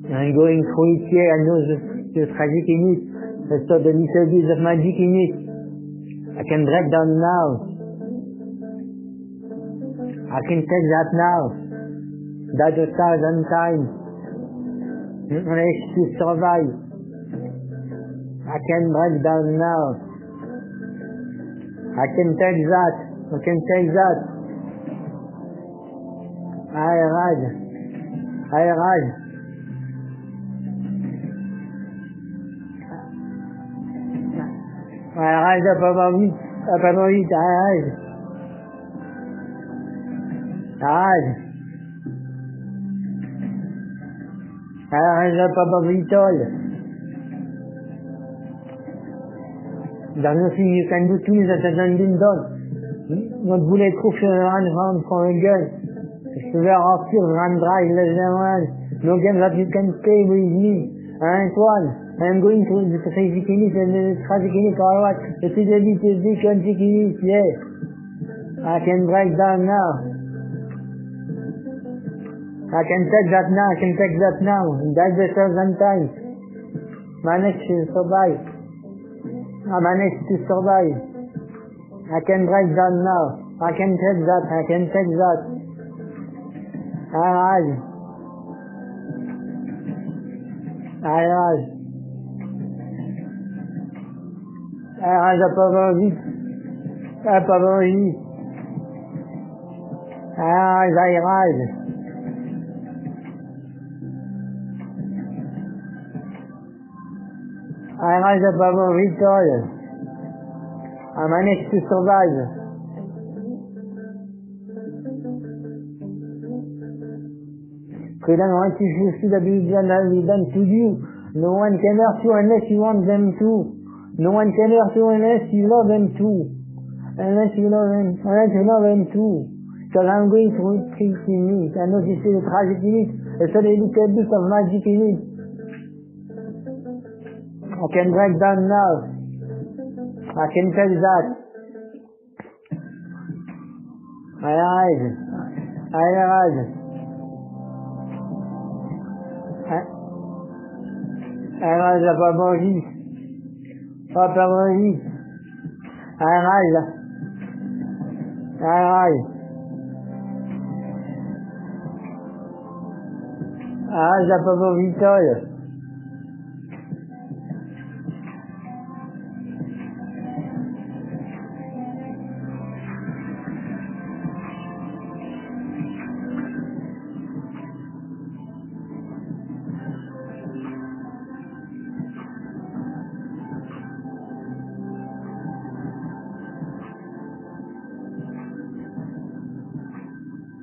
I'm going through it here. I know the tragic in it. The sort of little bit of magic in it. I can break down now. I can take that now. That's 1,000 times. Unless to survive. I can break down now. I can take that. I can take that. I rise. I rise. I rise up above it. Up above it. I rise. I rise. I rise up above it all. There's nothing you can do to me that hasn't been done. Not bulletproof run round from a gun. Severe officer run dry less than one. No game that you can play with me. I ain't one. I'm going to the tragic in it and the tragic in it or what? The fidelity is the tragic in it, yes. I can break down now. I can take that now. I can take that now. That's the 1,000 times. Manage to survive. I managed to survive. I can break down now. I can take that. I can take that. I rise. I rise. I rise up above it. Up above it. I rise. I rise. I rise up above it all. I managed to survive. Freedom rights issues to the religion has been done to you. No one can hurt you unless you want them to. No one can hurt you unless you love them too. Unless you love them too. Because I'm going through things in it. I know this is a tragic in it. There's a little bit of magic in it. I can break down now. I can tell that. I rise. I rise. I rise up above it. Up above it. I rise. I rise. I rise up above it all.